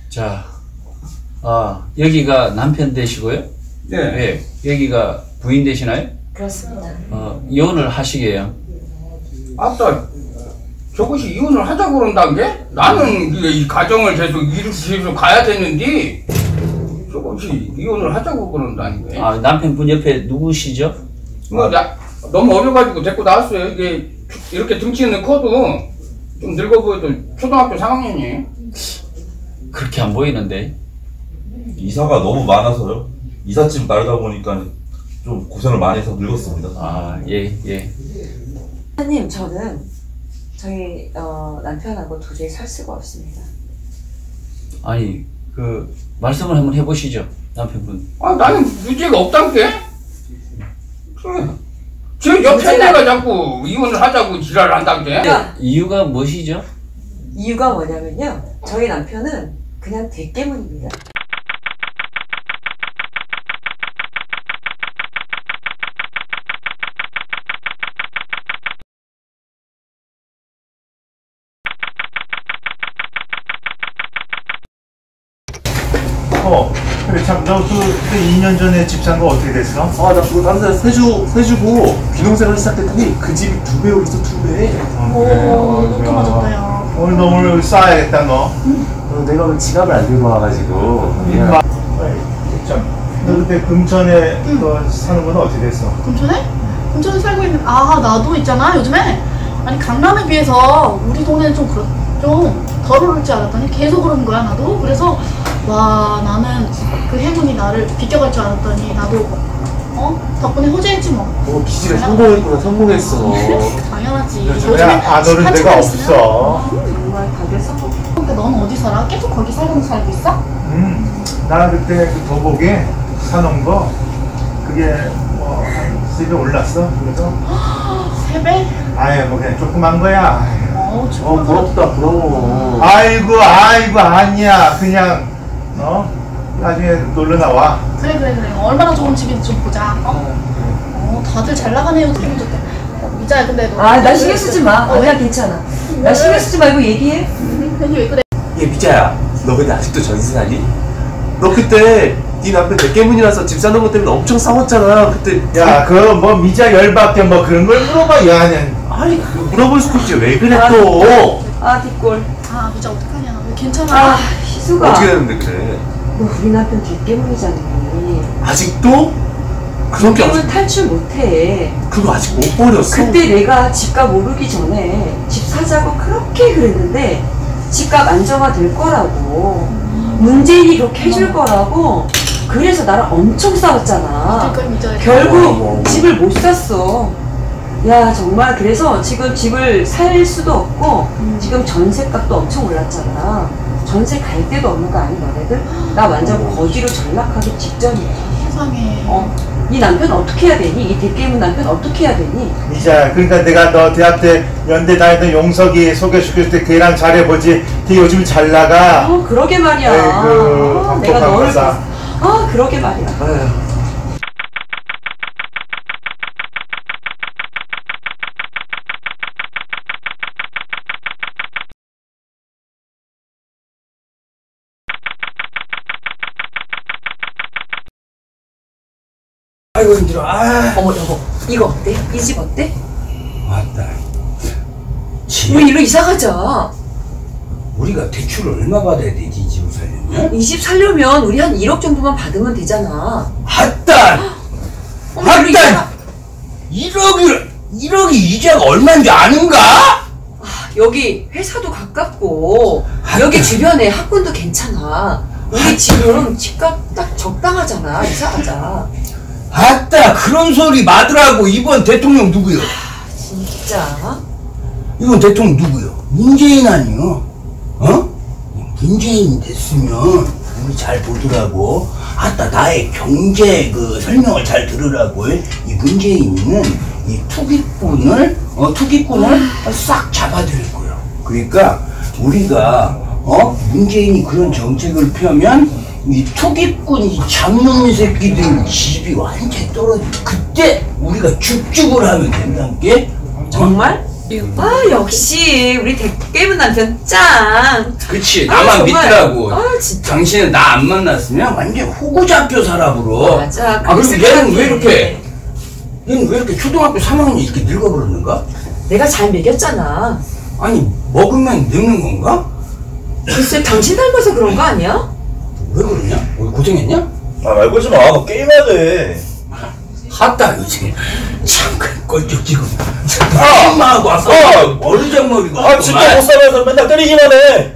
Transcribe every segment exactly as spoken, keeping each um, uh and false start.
자, 아, 여기가 남편 되시고요? 네. 예. 여기가 부인 되시나요? 그렇습니다. 어, 이혼을 하시게요? 아따, 저것이 이혼을 하자고 그런다는 게? 나는 이, 이 가정을 계속 이루면서 가야 되는데, 저것이 이혼을 하자고 그런다는 게. 아, 남편분 옆에 누구시죠? 뭐, 야, 너무 어려가지고 데리고 나왔어요. 이게, 이렇게 등치는 커도, 좀 늙어 보여도 초등학교 삼 학년이에요. 그렇게 안 보이는데. 이사가 너무 많아서요. 이삿짐 나르다 보니까 좀 고생을 많이 해서 늙었습니다. 아, 예, 예. 사장님, 저는 저희 어, 남편하고 도저히 살 수가 없습니다. 아니, 그, 말씀을 한번 해보시죠, 남편분. 아, 나는 유죄가 없단 게? 제 옆에 내가 자꾸 이혼을 하자고 지랄을 한단 게? 야. 이유가 무엇이죠? 이유가 뭐냐면요, 저희 남편은 그냥 대깨문입니다. 어, 그래 참, 너 그 이 년 전에 집 산 거 어떻게 됐어? 아, 나 그거 다른 사람 세주, 세주고 귀농생활 시작했더니 그 집이 두 배 오르서 두 배. 오, 너무 맞았다요. 오늘 너 오늘 싸야겠다 너. 어, 내가 오늘 지갑을 안 들고 와가지고. 음, 마, 참, 너 그때 금천에 응. 너 사는 건 어떻게 됐어? 금천에? 금천에 살고 있는, 아, 나도 있잖아, 요즘에. 아니, 강남에 비해서 우리 동네는 좀 그렇, 좀덜 오를 줄 알았더니 계속 오르는 거야, 나도. 그래서, 와, 나는 그 행운이 나를 비껴갈 줄 알았더니, 나도, 어? 덕분에 호재했지 뭐. 어, 기집애 성공했구나, 성공했어. 당연하지. 요즘에 아들은 한 데가 채가 없어. 있으면. 정말 다들 성공. 근데 넌 어디 살아? 계속 거기 살고 살고 있어? 음, 나 그때 그 도복에 사놓은 거 그게 뭐한 세 배 올랐어. 그래서 세 배? 아예 뭐 그냥 조그만 거야. 어, 어, 정말. 부럽다, 부러워. 아이고 아이고 아니야 그냥 어 나중에 놀러 나와. 그래, 그래, 그래. 얼마나 좋은 집인지 좀 보자. 어? 어, 다들 잘 나가네요. 되게 좋대. 어, 미자야, 근데 너. 아, 나 신경 쓰지 마. 어, 나 괜찮아. 나 신경 쓰지 말고 얘기해. 괜히 왜 그래? 얘 미자야, 너 근데 아직도 전세 사니? 너 그때 네 남편 대깨문이라서 집 사는 것 때문에 엄청 싸웠잖아. 그때. 야 그 뭐 미자 열받게 뭐 그런 걸 물어봐 야는. 아니, 그 물어볼 수도 있지. 왜 그래 또? 아, 뒷골. 아, 미자 어떡하냐. 왜 괜찮아? 아, 희수가. 어떻게 됐는데 그래? 너 우리 남편 뒷깨문이잖아. 아직도? 그런 게 뒷깨문 아직, 탈출 못해. 그거 아직 못 버렸어. 그때 내가 집값 오르기 전에 집 사자고 그렇게 그랬는데 집값 안정화 될 거라고, 문재인이 그렇게 해줄 거라고, 그래서 나랑 엄청 싸웠잖아. 그러니까 미자야. 결국 집을 못 샀어. 야, 정말. 그래서 지금 집을 살 수도 없고 지금 전세값도 엄청 올랐잖아. 전세 갈 데도 없는 거 아니 너네들? 나 완전 거지로 전락하기 직전이야. 세상에. 어? 이 남편 어떻게 해야 되니? 이 대깨문 남편 어떻게 해야 되니? 미자 그러니까 내가 너 대학 때 연대 다니던 용석이 소개시켰을 때 걔랑 잘해보지. 걔 요즘 잘 나가. 어, 그러게 말이야. 아이고, 아, 내가 똑똑한 너를 거사. 봤- 아, 그러게 말이야. 아휴. 아이고, 힘들어. 아, 어머, 여보, 이거 어때? 이 집 어때? 맞다. 우리 이리로 이사 가자. 우리가 대출을 얼마 받아야 되지, 이 집을 살려면? 이 집 살려면 우리 한 일억 정도만 받으면 되잖아. 아따! 어머, 이리로 이사 가. 아따! 일억이, 일억이 이자가 얼마인지 아는가? 아, 여기 회사도 가깝고 여기 주변에 학군도 괜찮아. 우리 지금 집값 딱 적당하잖아. 이사 가자. 아따, 그런 소리 마더라고. 이번 대통령 누구요? 진짜? 이번 대통령 누구요? 문재인 아니요? 어? 문재인이 됐으면 우리 잘 보더라고. 아따, 나의 경제 그 설명을 잘 들으라고. 이 문재인은 이 투기꾼을 어 투기꾼을 싹 잡아들일 거야. 그러니까 우리가 어 문재인이 그런 정책을 펴면 이 투기꾼 이 장놈 새끼들 집이 완전 떨어져. 그때 우리가 죽죽을 하면 된다는 게. 정말? 아 역시 우리 대깨문 남편 짱. 그치 아, 나만 정말. 믿더라고. 아 진짜. 당신은 나 안 만났으면 완전 호구 잡혀 살아버려. 맞아. 아 그리고 그랬을 얘는 것 왜 같아. 이렇게 얘는 왜 이렇게 초등학교 삼 학년이 이렇게 늙어버렸는가? 내가 잘 먹였잖아. 아니 먹으면 늙는 건가? 글쎄 당신 닮아서 그런 거 아니야? 왜 그러냐? 뭐 고생했냐? 아 말 걸지 마. 너 게임해야 돼. 핫다 요새 참 꼴쩍지고 아! 엄마하고 아! 아빠 버르장머리가 아 진짜 못 살아서 맨날 때리기만 해.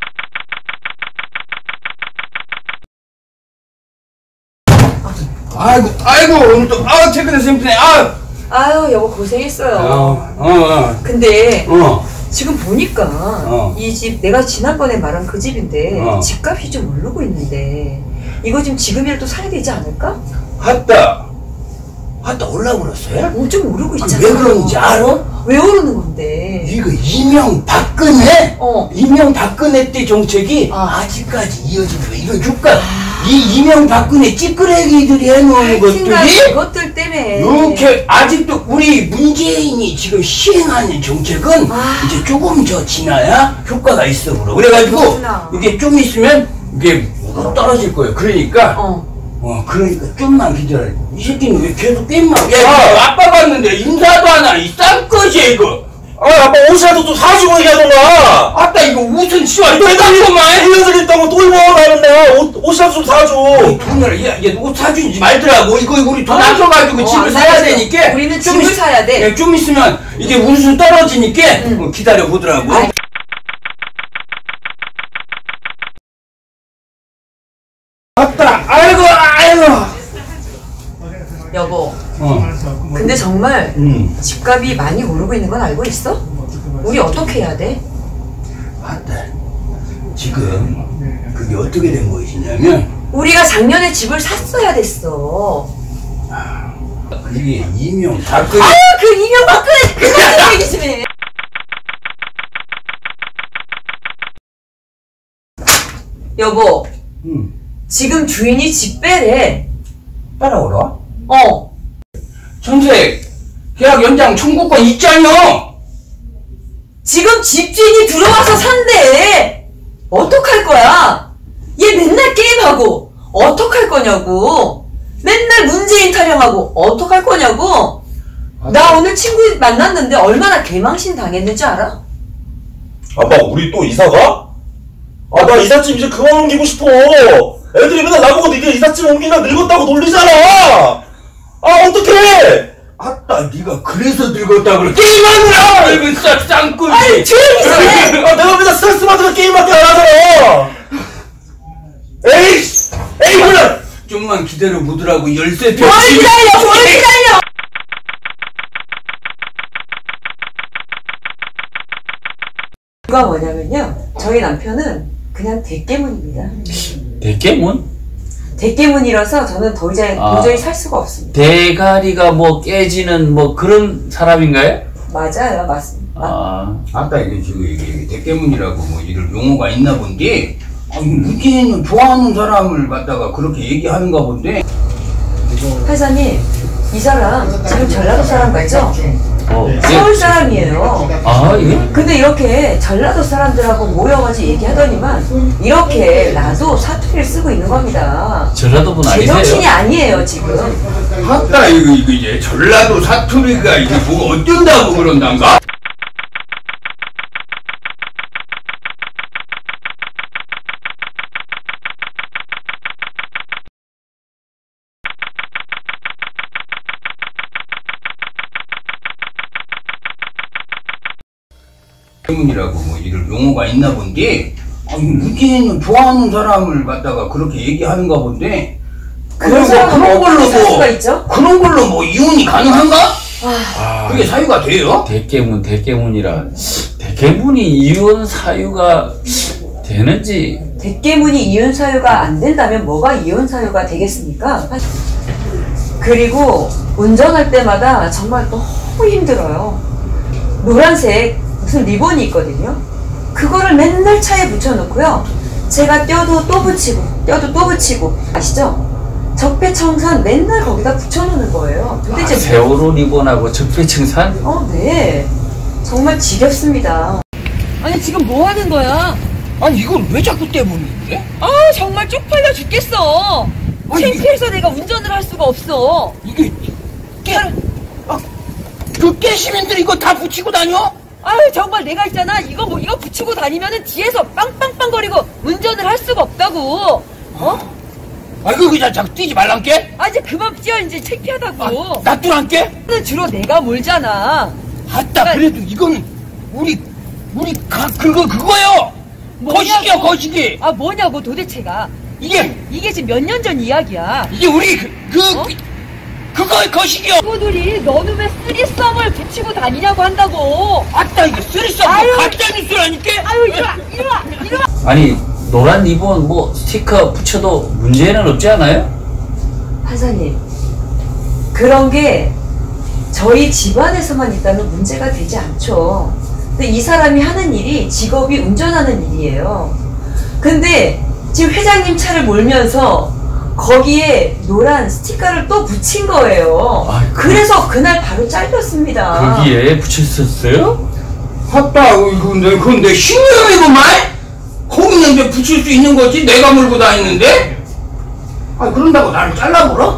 아이고 아이고 오늘 또 아 퇴근해서 힘드네 아 아유 여보 고생했어요. 어, 어, 근데 어, 어. 지금 보니까 어. 이 집 내가 지난번에 말한 그 집인데 어. 집값이 좀 오르고 있는데 이거 지금 지금이라도 사야 되지 않을까? 핫다 핫다 올라버렸어요? 어, 좀 오르고 아, 있잖아. 왜 그런지 알아? 왜 오르는 건데? 이거 이명박근혜 어. 이명박근혜 때 정책이 아. 아직까지 이어지는 거 이거 줄까? 이 이명박근혜 찌끄레기들이 해놓은 것들이 그것들 때문에 이렇게 아직도 우리 문재인이 지금 시행하는 정책은 아. 이제 조금 더 지나야 효과가 있어 그러 그래가지고 그렇구나. 이게 좀 있으면 이게 떨어질 거예요. 그러니까 어. 어 그러니까 좀만 기다려. 이 새끼는 왜 계속 게임만 야 아, 아빠 봤는데 인사도 안 하나 이 싼것이야 이거. 아 아빠 옷이라도 좀 사주고 얘기하던가. 아따 이거 옷은 씨발 떼달고만 빌려드렸다고 또 입어 나는데 옷 옷이라도 좀 사줘. 돈을 얘옷 사주지 말더라고. 이거 우리 돈 아껴가지고 어, 집을 안 사야 사줬어. 되니까 우리는 좀 집을 있- 사야 돼. 예, 좀 있으면 이게 운수 떨어지니까 응. 어, 기다려 보더라고. 아이. 아따 아이고 아이고. 여보 어. 근데 정말 음. 집값이 많이 오르고 있는 건 알고 있어? 우리 어떻게 해야 돼? 아따 지금 그게 어떻게 된 것이냐면 우리가 작년에 집을 샀어야 됐어. 그게 이명 박근혜 아유 그 이명박근혜 그거 얘기 좀 해. 여보 음. 지금 주인이 집 빼래. 따라오라. 어. 전세 계약 연장 청구권 있잖여. 지금 집주인이 들어와서 산대. 어떡할 거야? 얘 맨날 게임하고 어떡할 거냐고. 맨날 문재인 타령하고 어떡할 거냐고. 나 오늘 친구 만났는데 얼마나 개망신 당했는지 알아? 아빠 우리 또 이사가? 아 나 이삿짐 이제 그만 옮기고 싶어. 애들이 맨날 나보고 이게 이삿짐 옮기나 늙었다고 놀리잖아. 아 어떡해. 아따 네가 그래서 늙었다 그래. 게임하느라 늙은 싹 쌍꾸지. 아니 조용히 좀 해. 아 내가 맨날 스트레스 받으면 게임밖에 안 하잖아. 에이씨 에이 몰라. 좀만 기다려 보더라고. 열쇠 뭘 기다려 뭘 기다려. 이유가 뭐냐면요 저희 남편은 그냥 대깨문입니다. 대깨문? 대깨문이라서 저는 더 이제 아. 도저히 살 수가 없습니다. 대가리가 뭐 깨지는 뭐 그런 사람인가요? 맞아요 맞습니다. 아, 아따 이게 지금 이게 대깨문이라고 뭐 이런 용어가 있나 본데. 아, 이 문재인은 좋아하는 사람을 갖다가 그렇게 얘기하는가 본데. 회사님 이 사람 지금 전라도 사람 맞죠? 어, 서울 예. 사람이에요. 아, 예? 근데 이렇게 전라도 사람들하고 모여가지고 얘기하더니만 이렇게 나도 사투리를 쓰고 있는 겁니다. 전라도 분 아니세요? 제정신이 아니에요 지금. 아따 이거 이거 이제 전라도 사투리가 이게 뭐가 어쩐다고 그런단가? 때문이라고 뭐 이런 용어가 있나 본데. 아, 이 문재인은 좋아하는 사람을 갖다가 그렇게 얘기하는가 본데. 그런 뭐 사람은 그런 걸로 어떻게 살 수가 뭐 있죠? 그런 걸로 뭐 이혼이 가능한가? 아, 그게 사유가 돼요? 대깨문, 대깨문이라. 대깨문이 이혼 사유가 되는지. 대깨문이 이혼 사유가 안 된다면 뭐가 이혼 사유가 되겠습니까? 그리고 운전할 때마다 정말 너무 힘들어요. 노란색 무슨 리본이 있거든요. 그거를 맨날 차에 붙여놓고요. 제가 떼어도 또 붙이고 떼어도 또 붙이고 아시죠? 적폐청산 맨날 거기다 붙여놓는 거예요. 도대체 아, 세월호 리본하고 적폐청산? 어, 네. 정말 지겹습니다. 아니 지금 뭐 하는 거야? 아니 이걸 왜 자꾸 떼버리는데? 아 정말 쪽팔려 죽겠어. 창피해서 내가 운전을 할 수가 없어. 이게 깨, 아, 그 깨시민들 이거 다 붙이고 다녀? 아유 정말 내가 있잖아 이거 뭐 이거 붙이고 다니면은 뒤에서 빵빵빵거리고 운전을 할 수가 없다고. 어? 아이고 그냥 자꾸 뛰지 말란게? 아 이제 그만 뛰어 이제 창피하다고. 아, 놔두란게? 주로 내가 몰잖아. 아따 그래도 이건 우리 우리 가, 그거 그거요. 뭐냐고. 거시기야 거시기. 아 뭐냐고 도대체가. 이게 이게 지금 몇 년 전 이야기야. 이게 우리 그, 그 어? 그거의 거시기요. 친구들이 너는 왜 쓰리썸을 붙이고 다니냐고 한다고. 아따 이게 쓰리썸 아유. 가짜 뉴스라니까. 아유 이리와 이리와 이리와. 아니 노란 리본 뭐 스티커 붙여도 문제는 없지 않아요? 판사님 그런 게 저희 집안에서만 있다면 문제가 되지 않죠. 근데 이 사람이 하는 일이 직업이 운전하는 일이에요. 근데 지금 회장님 차를 몰면서 거기에 노란 스티커를 또 붙인 거예요. 아, 그- 그래서 그날 바로 잘렸습니다. 거기에 붙였었어요? 아따 이거 내 그건 내 신경이구만. 거기는 이제 붙일 수 있는 거지 내가 몰고 다니는데. 아 그런다고 나를 잘라버려?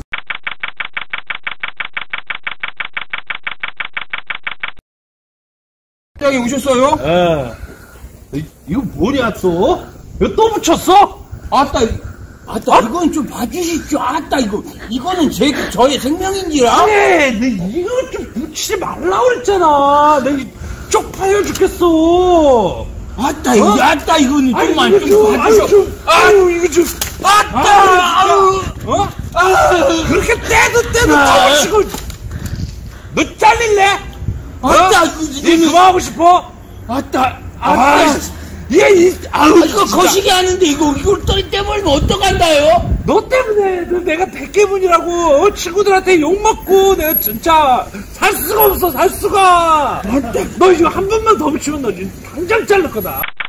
회장이 오셨어요? 예. 이- 이거 뭐냐 또? 이거 또 붙였어? 아따, 아따, 이건 좀 봐주십시오. 아따, 이거, 이거는 제, 저의 생명인지라? 아니, 내 이거 좀 붙이지 말라고 그랬잖아. 내가 쪽팔려 죽겠어. 아따, 이거, 어? 아따, 이거는 아니, 좀만 이거 좀 좀, 봐주십시오. 아유, 좀, 아유, 이거 좀. 아따, 아유, 어? 아, 그렇게 떼도 떼도 잡으시고. 너 잘릴래? 아따, 어? 이거, 니 그만하고 싶어? 아따, 아, 아따. 얘, 이, 아유, 아, 이거 진짜. 거시기 하는데, 이거, 이걸 또 떼버리면 어떡한다요? 너 때문에 너 내가 대깨문이라고 어? 친구들한테 욕먹고 내가 진짜 살 수가 없어 살 수가. 너 이거 한 번만 더 붙이면 너 지금 당장 자를 거다.